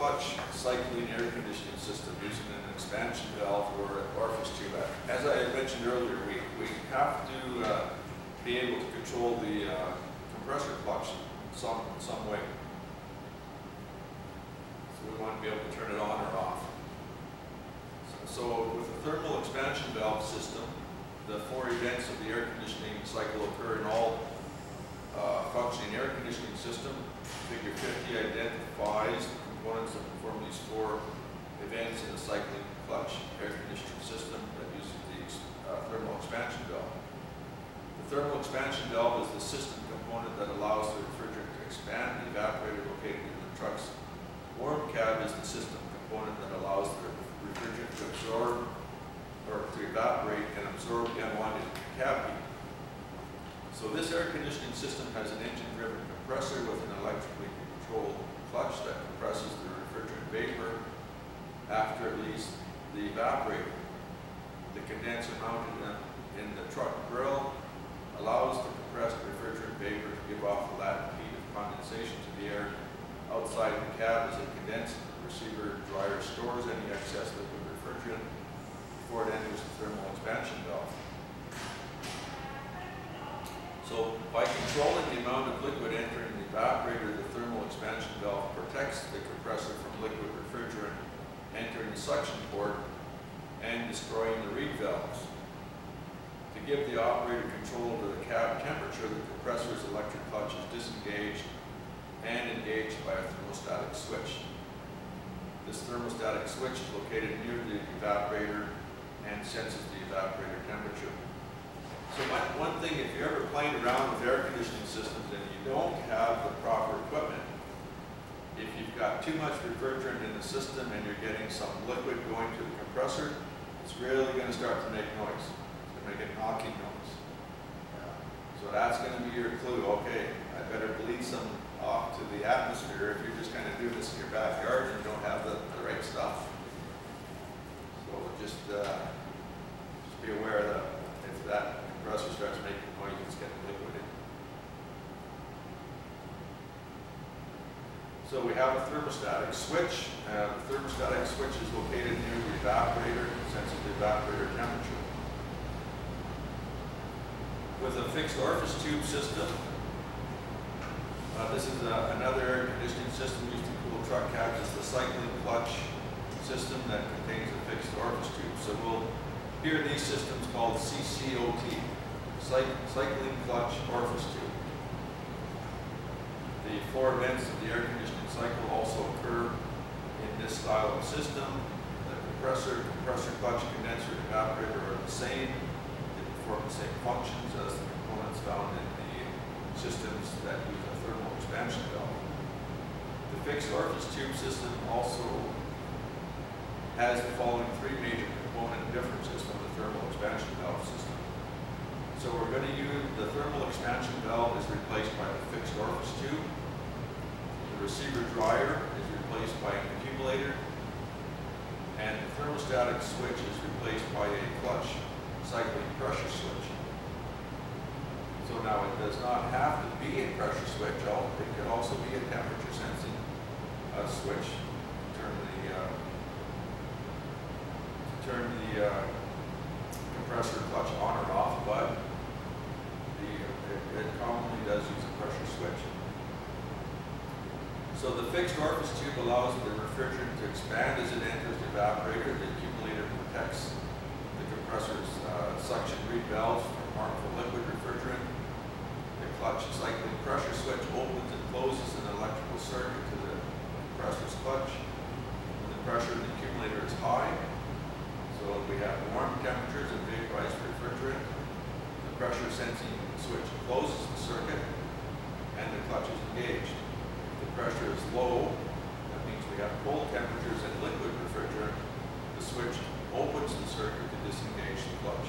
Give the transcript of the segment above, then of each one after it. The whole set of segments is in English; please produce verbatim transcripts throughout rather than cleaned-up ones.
clutch cycling air conditioning system using an expansion valve or an orifice tube. As I had mentioned earlier, we, we have to uh, be able to control the uh, compressor clutch some, some way. So we want to be able to turn it on or off. So, so with the thermal expansion valve system, the four events of the air conditioning cycle occur in all uh, functioning air conditioning system. Figure fifty identifies the components that perform these four events in the cycling clutch air conditioning system that uses the uh, thermal expansion valve. The thermal expansion valve is the system component that allows the refrigerant to expand. The evaporator located in the truck's warm cab is the system component that allows the refrigerant to absorb or to evaporate and absorb the unwanted cab heat. So this air conditioning system has an engine-driven compressor with an electrically controlled clutch that compresses the refrigerant vapor after it leaves the evaporator. The condenser mounted in the truck grill allows the compressed refrigerant vapor to give off the latent heat of condensation to the air outside the cab as it condenses. The receiver dryer stores any excess liquid refrigerant before it enters the thermal expansion valve. So by controlling the amount of liquid entering the evaporator, the thermal expansion valve protects the compressor from liquid refrigerant entering the suction port and destroying the reed valves. To give the operator control over the cab temperature, the compressor's electric clutch is disengaged and engaged by a thermostatic switch. This thermostatic switch is located near the evaporator and senses the evaporator temperature. So one, one thing, if you're ever playing around with air conditioning systems and you don't have the proper equipment, if you've got too much refrigerant in the system and you're getting some liquid going to the compressor, it's really going to start to make noise. It's going to make a knocking noise. So that's going to be your clue. Okay, I better bleed some off to the atmosphere if you're just kind of doing this in your backyard and you don't have the, the right stuff. So just, uh, just be aware that if that compressor starts making noise, it's getting liquid in. So we have a thermostatic switch. Uh, the thermostatic switch is located near the evaporator and senses the evaporator temperature. With a fixed orifice tube system, uh, this is uh, another air conditioning system used to cool truck cabs. It's the cycling clutch system that contains a fixed orifice tube. So we'll hear these systems called C C O T, cycling clutch orifice tube. The four events of the air conditioning cycle also occur in this style of system. The compressor, compressor clutch, condenser, and evaporator are the same. They perform the same functions as the components found in the systems that use a thermal expansion valve. The fixed orifice tube system also has the following three major component differences from the thermal expansion valve system. So we're going to use the thermal expansion valve is replaced by the fixed orifice tube. The receiver dryer is replaced by an accumulator. And the thermostatic switch is replaced by a clutch cycling pressure switch. So now it does not have to be a pressure switch. It could also be a temperature sensing uh, switch to turn the uh, to turn the uh, compressor clutch on or off, but the, it, it commonly does use a pressure switch. So the fixed orifice tube allows the refrigerant to expand as it enters the evaporator. The accumulator protects the compressor's uh, suction reed valves from harmful liquid refrigerant. The clutch cycling pressure switch opens and closes an electrical circuit to the compressor's clutch. When the pressure in the accumulator is high, so we have warm temperatures and vaporized refrigerant, the pressure sensing switch closes the circuit and the clutch is engaged. If the pressure is low, that means we have cold temperatures and liquid refrigerant, the switch opens the circuit to disengage the clutch.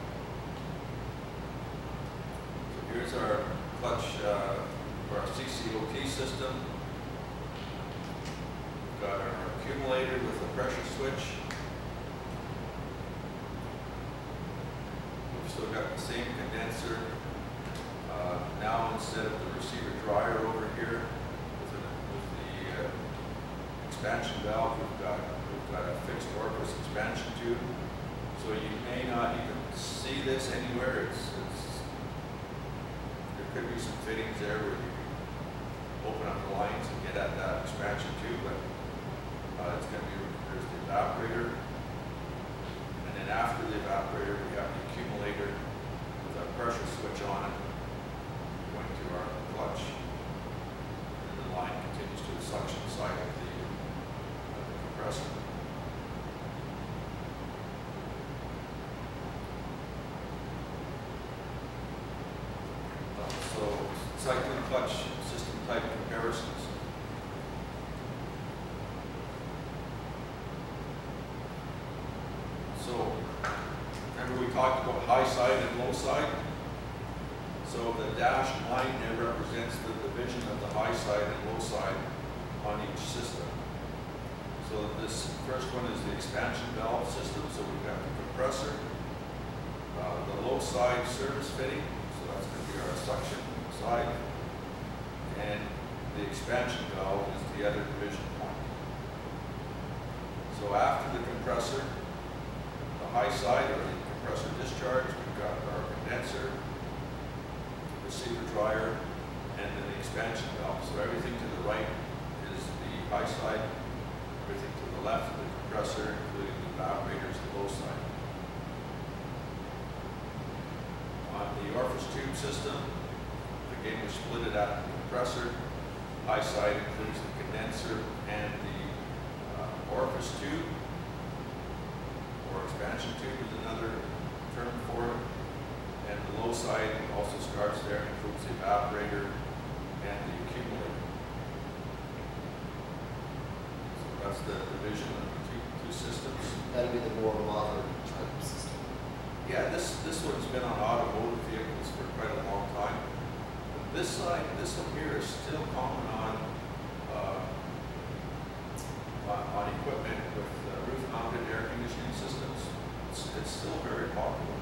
So here's our clutch, uh, our C C O T system. We've got our accumulator with a pressure switch. We've still got the same condenser. Uh, now instead of the receiver dryer over here with, a, with the uh, expansion valve, we've got, we've got a fixed orifice expansion tube. So you may not even see this anywhere. It's, it's, there could be some fittings there where you can open up the lines and get at that expansion tube, but uh, it's going to be, there's the evaporator. And then after the evaporator, we have the accumulator with a pressure switch on it going to our clutch. And the line continues to the suction side of the, of the compressor. So, cycling clutch system type comparisons. So, remember we talked about high side and low side? So the dashed line there represents the division of the high side and low side on each system. So this first one is the expansion valve system. So we've got the compressor, uh, the low side service fitting. So that's going to be our suction side. And the expansion valve is the other division point. So after the compressor, the high side or the compressor discharge, we've got our condenser, receiver dryer, and then the expansion valve. So everything to the right is the high side, everything to the left, the compressor, including the evaporators, the low side. On the orifice tube system, again, we split it out in the compressor. High side includes the condenser and the uh, orifice tube, or expansion tube is another term for it. And the low side also starts there and includes the evaporator and the accumulator. So that's the division of the two, two systems. That'd be the more modern type system. Yeah, this, this one's been on automotive vehicles for quite a long time. This side, this one here is still common on, uh, on, on equipment with uh, roof-mounted air conditioning systems. It's, it's still very popular.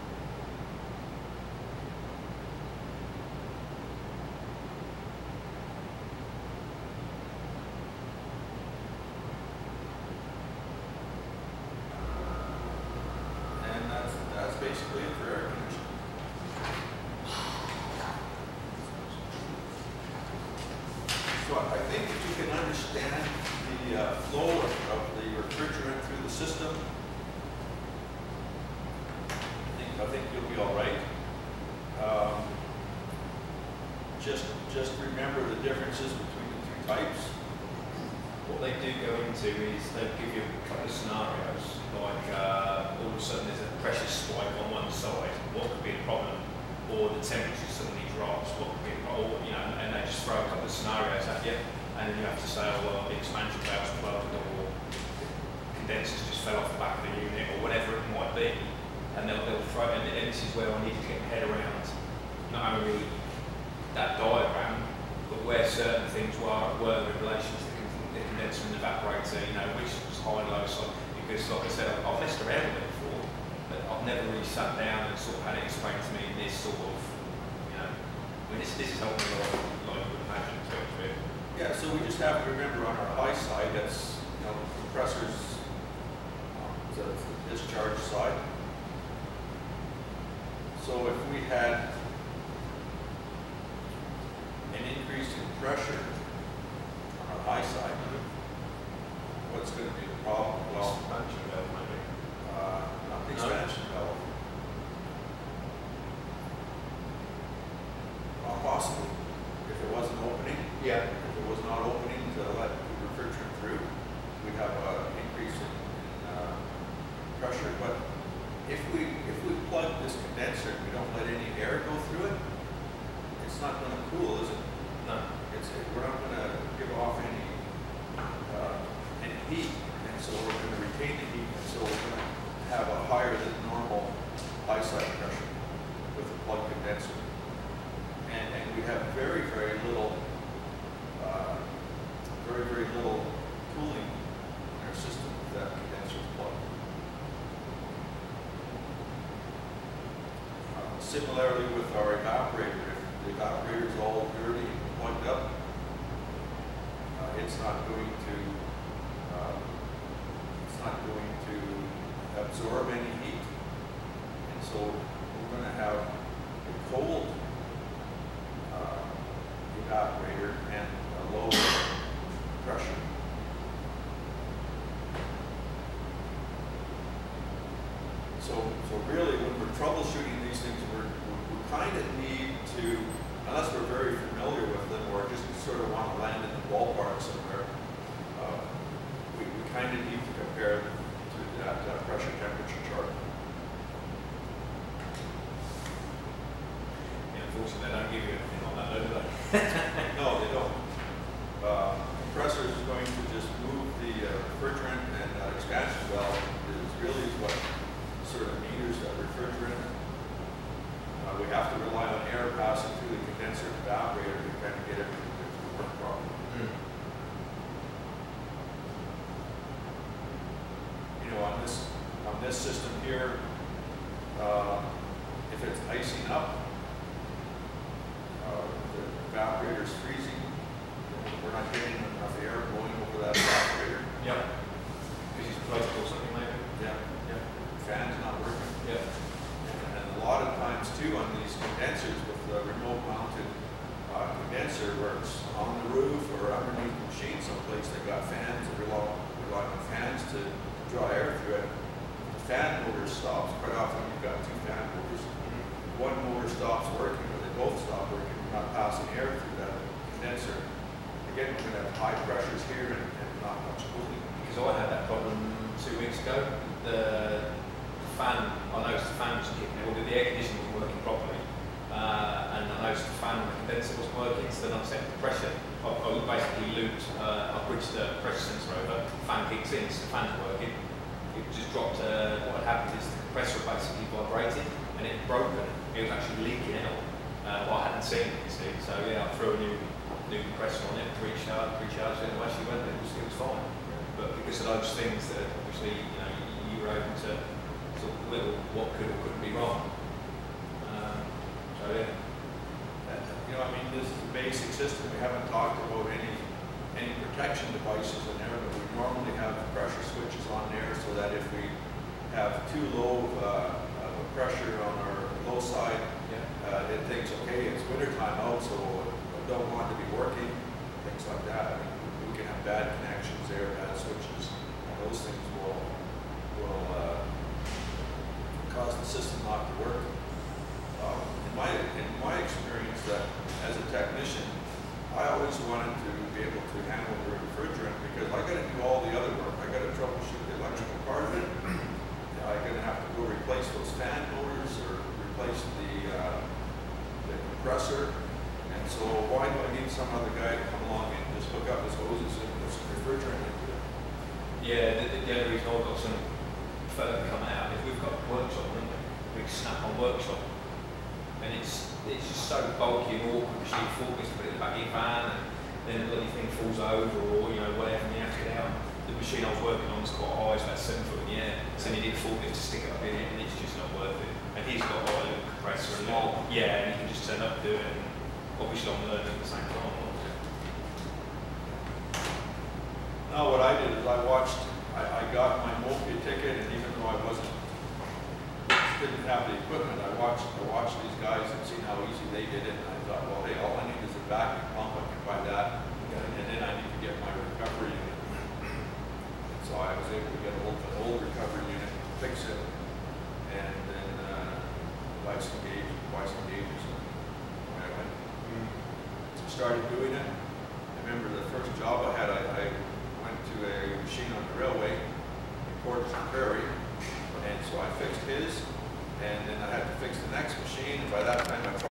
And that's, that's basically it for air conditioning. So I think if you can understand the uh, flow of, of the refrigerant through the system, I think, I think you'll be all right. Um, just, just remember the differences between the two types. What they do go into is they give you a couple of scenarios, like uh, all of a sudden there's a pressure spike on one side, what could be the problem, or the temperature suddenly drops, what could be the problem, you know, and they just throw a couple of scenarios at you, and then you have to say, oh, well, the expansion valve's plugged, or the condensers just fell off the back of the unit, or whatever it might be, and they'll, they'll throw, and, and this is where I need to get my head around not only that diagram, but where certain things were, were in relation to the condenser and the evaporator, you know, which was high and low side, because like I said, I've, I've messed around with it before, but I've never really sat down and sort of had it explained to me in this sort of, you know, I mean, this, this is helping me a lot, like you would imagine, to be honest with you. Yeah, so we just have to remember on our high side, that's, you know, compressors, um, the discharge side. So if we had an increase in pressure on our high side, what's going to be the problem? Well, Expansion valve, maybe. uh, not the expansion valve. Well, possibly. If it wasn't opening, Yeah. if it was not opening to let the refrigerant through, we'd have an increase in, in uh, pressure. But if we if we plug this condenser and we don't let any air go through it, it's not going to cool, is it? No. It's we're not going to give off any uh, any heat, and so we're going to retain the heat, and so we're going to have a higher than normal high side pressure with the plug condenser. And, and we have very, very little, uh, very, very little cooling in our system with that condenser plug. Uh, similarly with our evaporator, if the evaporator is all dirty and plugged up, uh, it's not going to absorb any heat. And so we're going to have a cold uh, evaporator and a low pressure. So, so really, when we're troubleshooting these things, we're, we, we kind of need to, unless we're very familiar with them or just sort of want to land in the ballpark somewhere, uh, we, we kind of need to compare to that uh, pressure temperature chart. Yeah, unfortunately, they don't give you anything on that, do they? No, they don't. Uh, compressor is going to just move the uh, refrigerant, and uh, expansion valve is really what sort of meters that refrigerant. Uh, we have to rely on air passing through the condenser and evaporator to kind of get everything to work properly. Mm. You know, on this on this system here, uh, if it's icing up, uh, the evaporator is freezing. We're not getting enough air blowing over that evaporator. Yep. Because it's plugged or something maybe. Yeah. Yeah. Fan's not working. Yeah. And a lot of times too on these condensers with the remote mounted uh, condenser where it's on the roof or underneath the machine someplace, they've got fans that rely, rely on fans to draw air through it. The fan motor stops. Quite often you've got two fan motors. Mm-hmm. One motor stops working or they both stop working. We're not passing air through that condenser. Again, we're going to have high pressures here and, and not much cooling. Because I had that problem two weeks ago. The fan, I noticed the fan was kicking, well, the air conditioning wasn't working properly, uh, and I noticed the fan and the condenser wasn't working, so then I set the pressure. I, I basically looped, uh, I bridged the pressure sensor over, the fan kicks in, so the fan's working. It just dropped, uh, what had happened is the compressor basically vibrated, and it had broken. It was actually leaking out, uh, what I hadn't seen, you see. So yeah, I threw a new, new compressor on it, recharged, recharged it, and actually went, it was, it was fine. But because of those things that obviously, you know, you, you were able to sort of whittle what could or couldn't be wrong. Um, so yeah. That, you know, I mean, this is a basic system. We haven't talked about any any protection devices in there, but we normally have pressure switches on there so that if we have too low uh, of a pressure on our low side, Yeah. uh, it thinks, okay, it's wintertime out, so I don't want it to be working, things like that. I mean, we can have bad connections there, bad switches, and those things will will uh, cause the system not to work. Um, in my in my experience, that as a technician, I always wanted to be able to handle the refrigerant because I got to do all the other work. I got to troubleshoot the electrical part of it. I'm going to have to go replace those fan motors or replace the uh, the compressor. And so, why do I need some other guy to come along and just hook up his hoses and put some refrigerant into it? Yeah, the, the, the other reason I've got some further coming out is we've got a workshop, haven't we? A big snap-on workshop. And it's it's just so bulky and awkward because you forklift to put it in the back of your van and then the bloody thing falls over or, you know, whatever, and you have to get out. The machine I was working on was quite high, it's about seven foot in the air. So you need a forklift to stick it up in it and it's just not worth it. And he's got like, a little compressor and Small. little, yeah, and you can just turn up and do it and obviously I'm learning at the same time. No, what I did is I watched, I, I got my Mopia ticket, and even though I wasn't, didn't have the equipment, I watched, I watched these guys and seen how easy they did it, and I thought, well, hey, all I need is a vacuum pump, I can buy that, and then I need to get my recovery unit. And so I was able to get a old, an old recovery unit, fix it, and then uh, buy some gauges, buy some gauges, and I went, started doing it. I remember the first job I had, I, I went to a machine on the railway in Portage and Prairie, and so I fixed his, and then I had to fix the next machine, and by that time I